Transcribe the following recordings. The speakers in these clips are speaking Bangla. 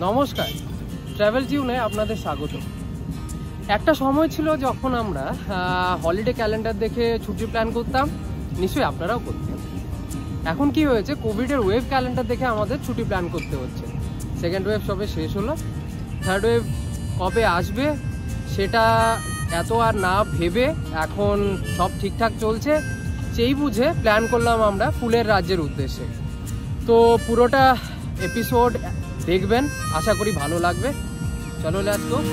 নমস্কার, ট্রাভেল টিউনে আপনাদের স্বাগত। একটা সময় ছিল যখন আমরা হলিডে ক্যালেন্ডার দেখে ছুটি প্ল্যান করতাম, নিশ্চয়ই আপনারাও করতেন। এখন কি হয়েছে, কোভিডের ওয়েভ ক্যালেন্ডার দেখে আমাদের ছুটি প্ল্যান করতে হচ্ছে। সেকেন্ড ওয়েভ সবে শেষ হলো, থার্ড ওয়েভ কবে আসবে সেটা এত আর না ভেবে এখন সব ঠিকঠাক চলছে, সেই বুঝে প্ল্যান করলাম আমরা ফুলের রাজ্যের উদ্দেশ্যে। তো পুরোটা এপিসোড দেখবেন, আশা করি ভালো লাগবে। চলো লেটস গো।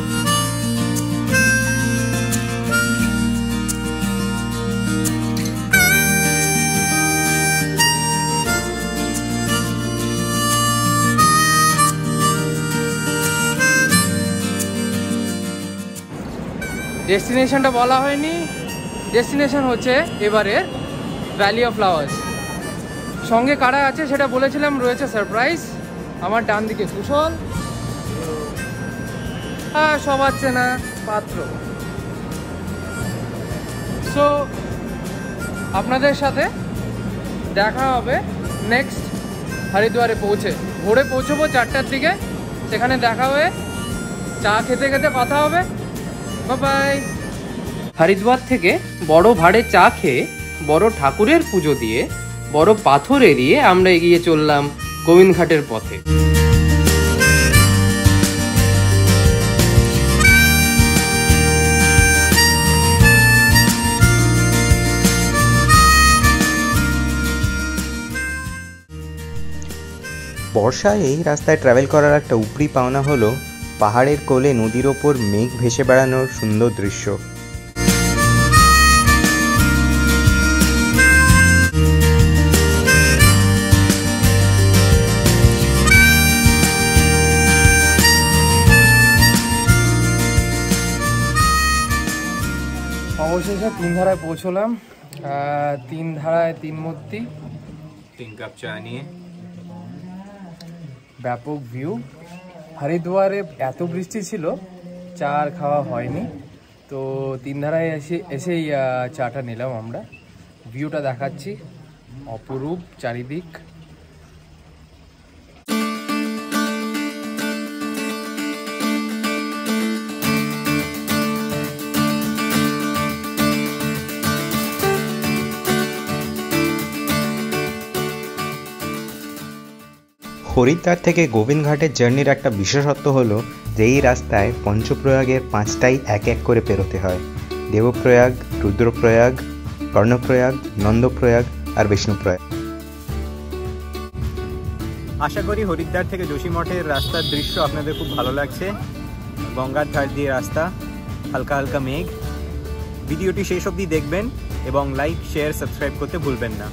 ডেস্টিনেশনটা বলা হয়নি, ডেস্টিনেশন হচ্ছে এবারের ভ্যালি অফ ফ্লাওয়ার্স। সঙ্গে কারা আছে সেটা বলেছিলাম, রয়েছে সারপ্রাইজ। আমার ডান দিকে কুশল, সবার চেনা পাত্র। সো আপনাদের সাথে দেখা হবে নেক্সট হরিদ্বারে পৌঁছে। ভোরে পৌঁছবো 4টার দিকে, সেখানে দেখা হয়ে চা খেতে খেতে কথা হবে। বাই। হরিদ্বার থেকে বড় ভাড়ে চা খেয়ে, বড় ঠাকুরের পুজো দিয়ে, বড় পাথর এড়িয়ে আমরা এগিয়ে চললাম গোবিন্দঘাটের পথে। বর্ষায় এই রাস্তায় ট্রাভেল করার একটা উপরি পাওনা হলো পাহাড়ের কোলে নদীর ওপর মেঘ ভেসে বেড়ানোর সুন্দর দৃশ্য। অবশেষে 3 ধারায় পৌঁছলাম। 3 ধারায় 3 মূর্তি, 3 কাপ চা নিয়ে, ব্যাপক ভিউ। হরিদ্বারে এত বৃষ্টি ছিল, চা আর খাওয়া হয়নি, তো 3 ধারায় এসেই চাটা নিলাম আমরা। ভিউটা দেখাচ্ছি, অপরূপ চারিদিক। হরিদ্বার থেকে গোবিন্দঘাটের জার্নির একটা বিশেষত্ব হলো যে এই রাস্তায় পঞ্চপ্রয়াগের 5টাই এক এক করে পেরোতে হয়। দেবপ্রয়াগ, রুদ্রপ্রয়াগ, কর্ণপ্রয়াগ, নন্দপ্রয়াগ আর বিষ্ণুপ্রয়াগ। আশা করি হরিদ্বার থেকে যোশীমঠের রাস্তার দৃশ্য আপনাদের খুব ভালো লাগছে। গঙ্গার ধার দিয়ে রাস্তা, হালকা হালকা মেঘ। ভিডিওটি শেষ অবধি দেখবেন এবং লাইক, শেয়ার, সাবস্ক্রাইব করতে ভুলবেন না।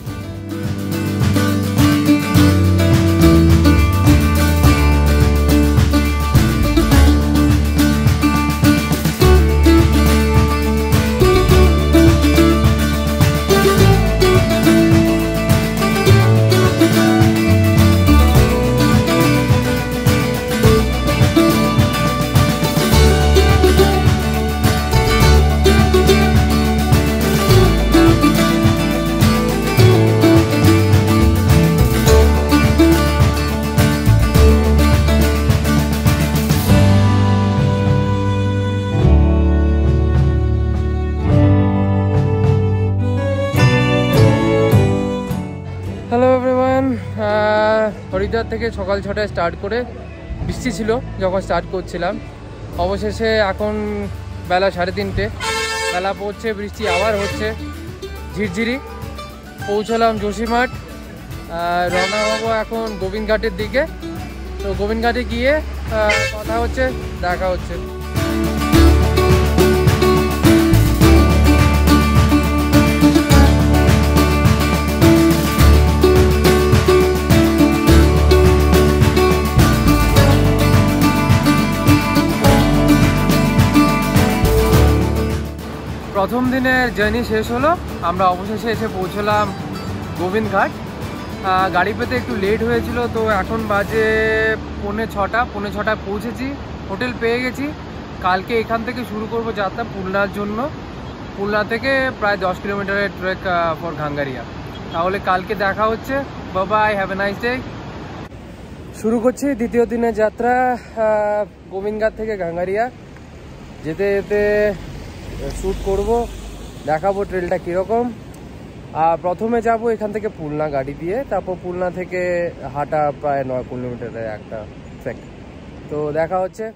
হ্যালো এভরিওয়ান, হরিদ্বার থেকে সকাল 6টায় স্টার্ট করে, বৃষ্টি ছিল যখন স্টার্ট করছিলাম। অবশেষে এখন বেলা 3:30, বেলা পড়ছে, বৃষ্টি আবার হচ্ছে ঝিরঝিরি। পৌঁছলাম যোশীমঠ, রওনা হবো এখন গোবিন্দঘাটের দিকে। তো গোবিন্দঘাটে গিয়ে কথা হচ্ছে, দেখা হচ্ছে। প্রথম দিনের জার্নি শেষ হলো, আমরা অবশেষে এসে পৌঁছলাম গোবিন্দঘাট। গাড়ি পেতে একটু লেট হয়েছিল, তো এখন বাজে 6:45 পৌঁছেছি, হোটেল পেয়ে গেছি। কালকে এখান থেকে শুরু করব যাত্রা পুলনার জন্য। পুলনা থেকে প্রায় 10 কিলোমিটারের ট্রেক ফর ঘাঙ্গারিয়া। তাহলে কালকে দেখা হচ্ছে। Bye bye, have a nice day. শুরু করছি দ্বিতীয় দিনের যাত্রা গোবিন্দঘাট থেকে গাঙ্গারিয়া। যেতে যেতে শ্যুট করব, দেখাবো ট্রেলটা কীরকম। প্রথমে যাব এখান থেকে পুলনা গাড়ি দিয়ে, তারপর পুলনা থেকে হাঁটা প্রায় 9 কিলোমিটারের একটা ট্রেক। তো দেখা হচ্ছে।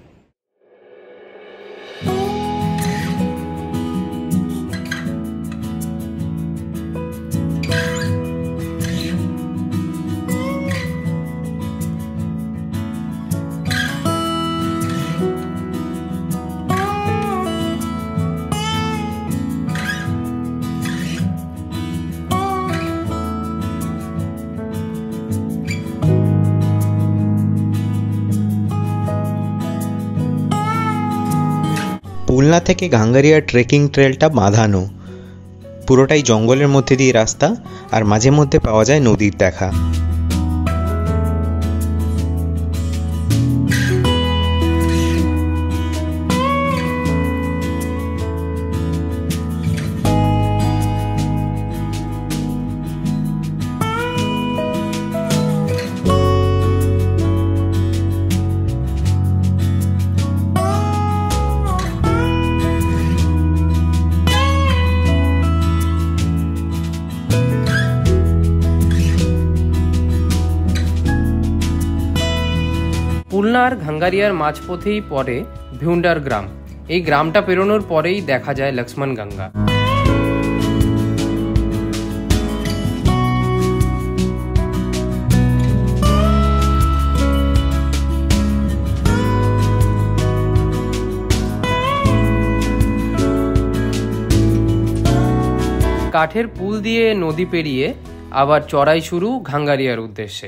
পুলনা থেকে গাঙ্গারিয়া ট্রেকিং ট্রেলটা বাঁধানো, পুরোটাই জঙ্গলের মধ্যে দিয়ে রাস্তা, আর মাঝে মধ্যে পাওয়া যায় নদীর দেখা। পুলনা আর গাঙ্গারিয়ার মাঝপথেই পড়ে ভিউন্ডার গ্রাম। এই গ্রামটা পেরোনোর পরেই দেখা যায় লক্ষ্মণ গঙ্গা। কাঠের পুল দিয়ে নদী পেরিয়ে আবার চড়াই শুরু গাঙ্গারিয়ার উদ্দেশ্যে।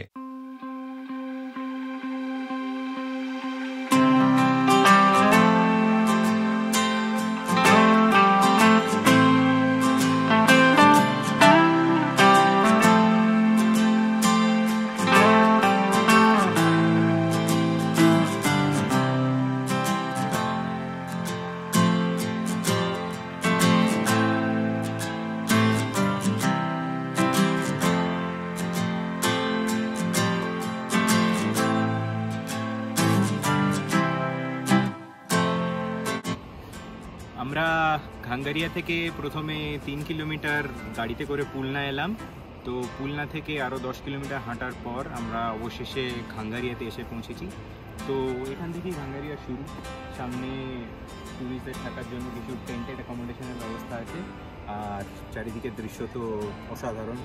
আমরা গাঙ্গারিয়া থেকে প্রথমে 3 কিলোমিটার গাড়িতে করে পুলনা এলাম। তো পুলনা থেকে আরও 10 কিলোমিটার হাঁটার পর আমরা অবশেষে গাঙ্গারিয়াতে এসে পৌঁছেছি। তো এখান থেকেই গাঙ্গারিয়া শুরু। সামনে টুরিস্টদের থাকার জন্য কিছু টেন্টেড অ্যাকোমোডেশনের ব্যবস্থা আছে, আর চারিদিকের দৃশ্য তো অসাধারণ।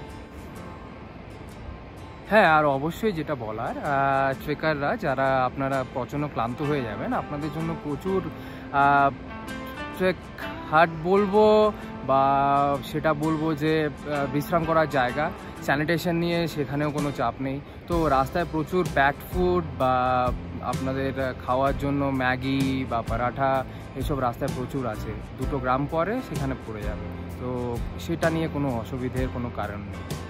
হ্যাঁ, আর অবশ্যই যেটা বলার, ট্রেকাররা যারা আপনারা প্রচণ্ড ক্লান্ত হয়ে যাবেন, আপনাদের জন্য প্রচুর ট্রেক হাট বলবো বা সেটা বলবো যে বিশ্রাম করার জায়গা, স্যানিটেশন নিয়ে সেখানেও কোনো চাপ নেই। তো রাস্তায় প্রচুর প্যাকড ফুড বা আপনাদের খাওয়ার জন্য ম্যাগি বা পরাঠা এসব রাস্তায় প্রচুর আছে। 2 গ্রাম পরে সেখানে পড়ে যাবে, তো সেটা নিয়ে কোনো অসুবিধের কোনো কারণ নেই।